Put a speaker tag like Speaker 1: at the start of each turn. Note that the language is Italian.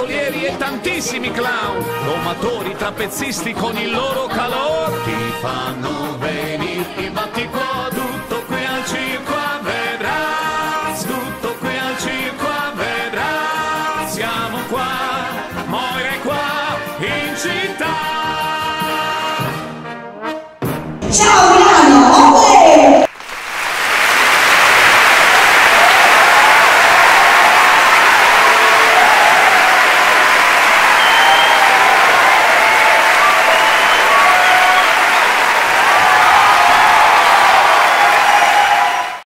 Speaker 1: miracolieri e tantissimi clown, domatori, trapezzisti con il loro calor, ti fanno venire il batticuore. Tutto qui al circo vedràs, tutto qui al circo vedràs, siamo qua.